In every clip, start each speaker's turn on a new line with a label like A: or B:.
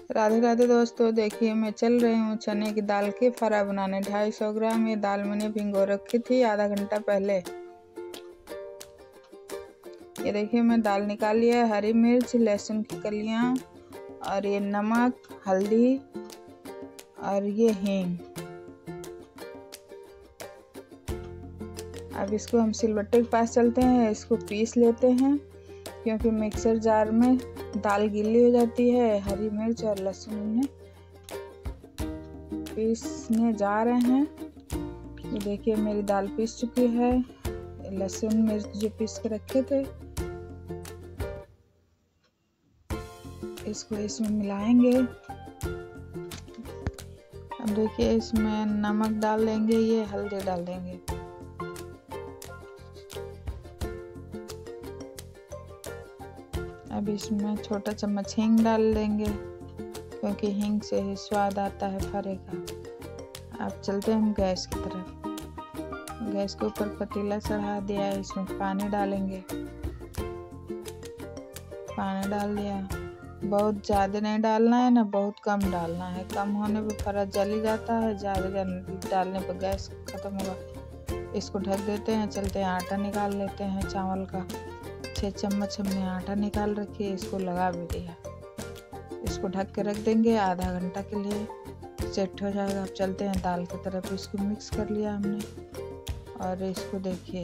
A: राधे राधे दोस्तों, देखिए मैं चल रही हूँ चने की दाल के फरा बनाने। 250 ग्राम ये दाल मैंने भिगो रखी थी आधा घंटा पहले। ये देखिए मैं दाल निकाल लिया है। हरी मिर्च, लहसुन की कलियाँ और ये नमक, हल्दी और ये हींग। अब इसको हम सिलबट्टे के पास चलते हैं, इसको पीस लेते हैं क्योंकि मिक्सर जार में दाल गीली हो जाती है। हरी मिर्च और लहसुन में पीसने जा रहे हैं। ये देखिए मेरी दाल पीस चुकी है। लहसुन मिर्च जो पीस के रखे थे इसको इसमें मिलाएंगे। अब देखिए इसमें नमक डाल देंगे, ये हल्दी डाल देंगे। अब इसमें छोटा चम्मच हींग डाल देंगे क्योंकि हींग से ही स्वाद आता है फरे का। अब चलते हैं हम गैस की तरफ। गैस के ऊपर पतीला चढ़ा दिया है, इसमें पानी डालेंगे। पानी डाल दिया। बहुत ज़्यादा नहीं डालना है ना बहुत कम डालना है। कम होने पे फरा जल ही जाता है, ज़्यादा डालने पर गैस खत्म होगा। इसको ढक देते हैं। चलते हैं आटा निकाल लेते हैं चावल का। 6 चम्मच हमने आटा निकाल रखी है, इसको लगा भी दिया। इसको ढक के रख देंगे आधा घंटा के लिए, सेट हो जाएगा। अब चलते हैं दाल की तरफ। इसको मिक्स कर लिया हमने और इसको देखिए।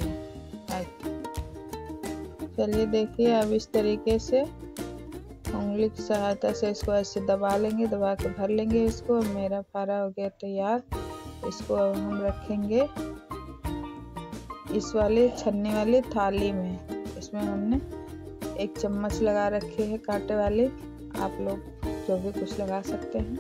A: चलिए देखिए अब इस तरीके से उंगली की सहायता से इसको ऐसे दबा लेंगे, दबा के भर लेंगे इसको। मेरा फारा हो गया तैयार। इसको अब हम रखेंगे इस वाले छन्नी वाली थाली में। इसमें हमने 1 चम्मच लगा रखे है कांटे वाले। आप लोग जो भी कुछ लगा सकते हैं।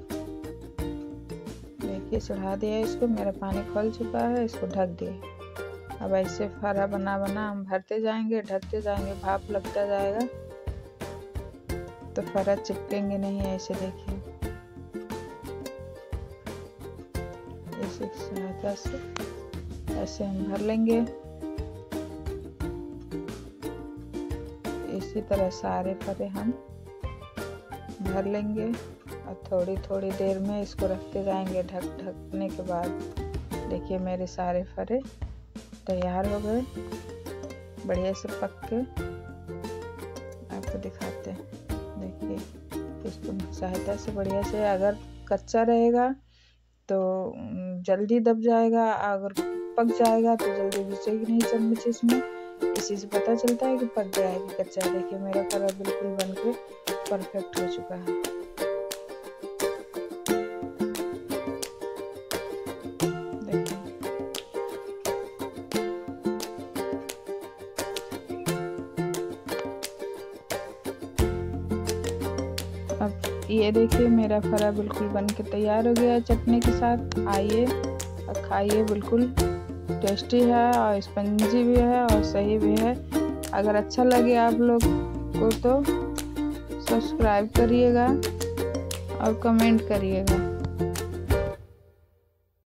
A: देखिए चढ़ा दिया इसको। मेरा पानी खोल चुका है, इसको ढक दिए। अब ऐसे फरा बना बना हम भरते जाएंगे, ढकते जाएंगे। भाप लगता जाएगा तो फरा चिपकेंगे नहीं। ऐसे देखिए इसी सहायता से ऐसे हम भर लेंगे। इसी तरह सारे फरे हम भर लेंगे और थोड़ी थोड़ी देर में इसको रखते जाएंगे ढकने के बाद। देखिए मेरे सारे फरे तैयार हो गए, बढ़िया से पक के। आपको दिखाते हैं, देखिए इसको सहायता से बढ़िया से। अगर कच्चा रहेगा तो जल्दी दब जाएगा, अगर पक जाएगा तो जल्दी घुसेगी नहीं चम्मच इसमें। इसी से पता चलता है कि पक गया है कि कच्चा है। देखिए मेरा फरा बिल्कुल बनके परफेक्ट हो चुका है। देखिए अब ये देखिए मेरा फरा बिल्कुल बनके तैयार हो गया है चटनी के साथ। आइए और खाइए, बिल्कुल टेस्टी है और स्पंजी भी है और सही भी है। अगर अच्छा लगे आप लोग को तो सब्सक्राइब करिएगा और कमेंट करिएगा।